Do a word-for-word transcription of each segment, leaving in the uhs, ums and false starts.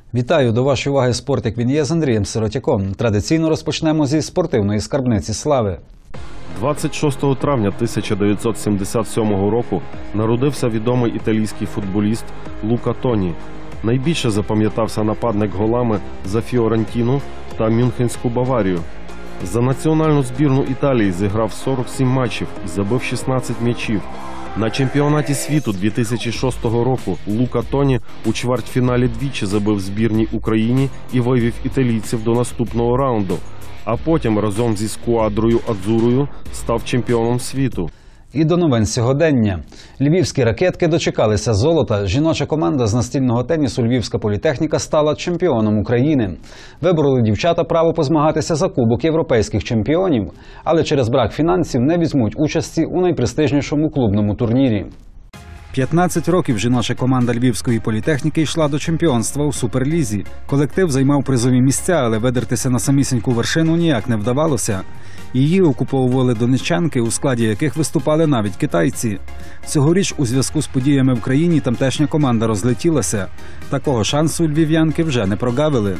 Вітаю! До вашої уваги «Спорт, як він є» з Андрієм Сиротяком. Традиційно розпочнемо зі спортивної скарбниці слави. двадцять шостого травня тисяча дев'ятсот сімдесят сьомого року народився відомий італійський футболіст Лука Тоні. Найбільше запам'ятався нападник голами за Фіорентіну та Мюнхенську Баварію. За національну збірну Італії зіграв сорок сім матчів і забив шістнадцять м'ячів. На чемпіонаті світу дві тисячі шостого року Лука Тоні у чвертьфіналі двічі забив збірній Україні і вивів італійців до наступного раунду, а потім разом зі сквадрою Адзурою став чемпіоном світу. І до новин сьогодення. Львівські ракетки дочекалися золота. Жіноча команда з настільного тенісу «Львівська політехніка» стала чемпіоном України. Вибороли дівчата право позмагатися за Кубок європейських чемпіонів, але через брак фінансів не візьмуть участі у найпрестижнішому клубному турнірі. п'ятнадцять років жіноча команда Львівської політехніки йшла до чемпіонства у Суперлізі. Колектив займав призові місця, але видертися на самісіньку вершину ніяк не вдавалося. Її окуповували донеччанки, у складі яких виступали навіть китайці. Цьогоріч у зв'язку з подіями в країні тамтешня команда розлетілася. Такого шансу львів'янки вже не прогавили.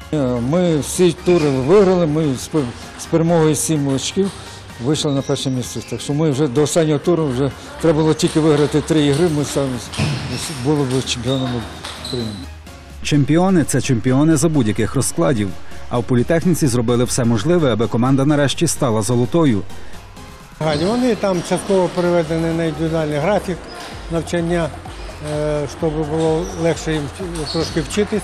Ми всі тури виграли, ми з перемогою сім очків вийшли на перше місце. Так що ми вже до останнього туру вже треба було тільки виграти три ігри, ми самі були б чемпіонами України. Чемпіони – це чемпіони за будь-яких розкладів. А в політехніці зробили все можливе, аби команда нарешті стала золотою. Вони там частково переведені на індивідуальний графік навчання, щоб було легше їм трошки вчитись.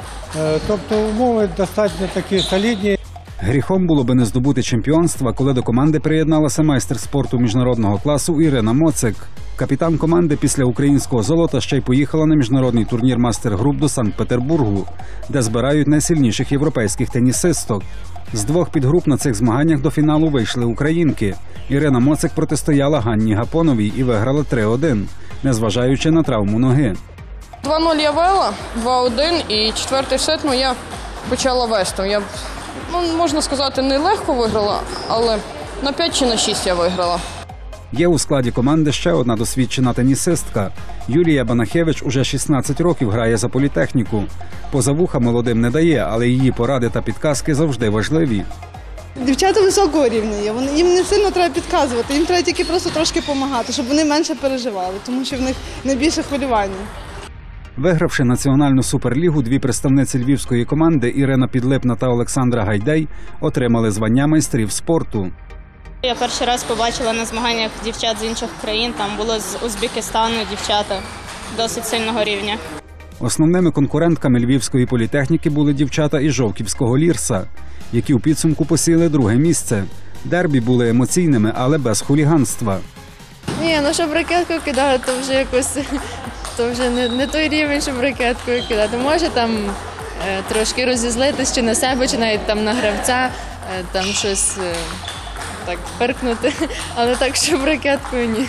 Тобто умови достатньо такі солідні. Гріхом було би не здобути чемпіонства, коли до команди приєдналася майстер спорту міжнародного класу Ірина Моцик. Капітан команди після українського золота ще й поїхала на міжнародний турнір «Мастер-груп» до Санкт-Петербургу, де збирають найсильніших європейських тенісисток. З двох підгруп на цих змаганнях до фіналу вийшли українки. Ірина Моцик протистояла Ганні Гапоновій і виграла три один, незважаючи на травму ноги. два нуль я вела, два один, і четвертий сет ну, я почала вести. Я, ну, можна сказати, не легко виграла, але на п'ять чи на шість я виграла. Є у складі команди ще одна досвідчена тенісистка. Юлія Банахевич уже шістнадцять років грає за політехніку. Поза вуха молодим не дає, але її поради та підказки завжди важливі. Дівчата високого рівня є, їм не сильно треба підказувати, їм треба тільки просто трошки допомагати, щоб вони менше переживали, тому що в них найбільше хвилювання. Вигравши національну суперлігу, дві представниці львівської команди Ірина Підлипна та Олександра Гайдей отримали звання майстрів спорту. Я перший раз побачила на змаганнях дівчат з інших країн, там було з Узбекистану дівчата досить сильного рівня. Основними конкурентками львівської політехніки були дівчата із Жовківського Лірса, які у підсумку посіли друге місце. Дербі були емоційними, але без хуліганства. Ні, ну щоб ракетку кидати, то вже якось, то вже не, не той рівень, щоб ракетку кидати. Може там е, трошки розізлитись чи на себе, чи навіть там на гравця, е, там щось е, так перкнути, але так, щоб ракеткою ні.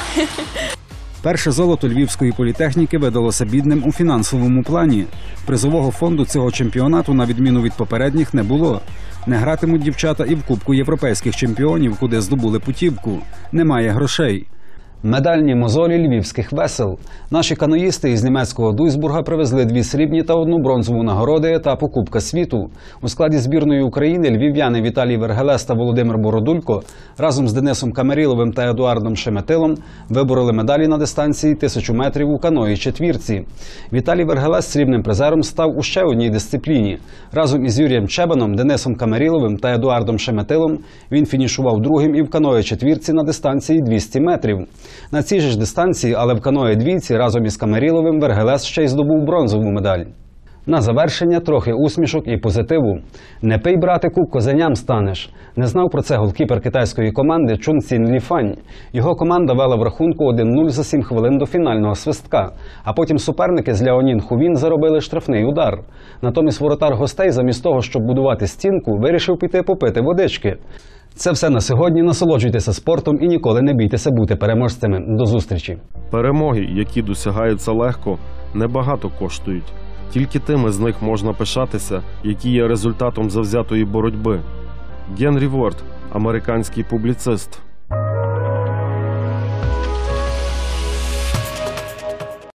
Перше золото львівської політехніки видалося бідним у фінансовому плані. Призового фонду цього чемпіонату, на відміну від попередніх, не було. Не гратимуть дівчата і в Кубку європейських чемпіонів, куди здобули путівку. Немає грошей. Медальні мозолі львівських весел. Наші каноїсти із німецького Дуйсбурга привезли дві срібні та одну бронзову нагороди етапу Кубка світу. У складі збірної України львів'яни Віталій Вергелес та Володимир Бородулько разом з Денисом Камаріловим та Едуардом Шеметилом вибороли медалі на дистанції тисячу метрів у каної четвірці. Віталій Вергелес срібним призером став у ще одній дисципліні. Разом із Юрієм Чебаном, Денисом Камаріловим та Едуардом Шеметилом він фінішував другим і в каної четвірці на дистанції двісті метрів. На цій же ж дистанції, але в каної двійці разом із Камаріловим Вергелес ще й здобув бронзову медаль. На завершення трохи усмішок і позитиву. «Не пий, братику, козеням станеш». Не знав про це голкіпер китайської команди Чун Цін Ліфань. Його команда вела в рахунку один нуль за сім хвилин до фінального свистка. А потім суперники з Ляонін Хувін заробили штрафний удар. Натомість воротар гостей замість того, щоб будувати стінку, вирішив піти попити водички. Це все на сьогодні. Насолоджуйтеся спортом і ніколи не бійтеся бути переможцями. До зустрічі. Перемоги, які досягаються легко, небагато коштують. Тільки тими з них можна пишатися, які є результатом завзятої боротьби. Генрі Ворд, американський публіцист.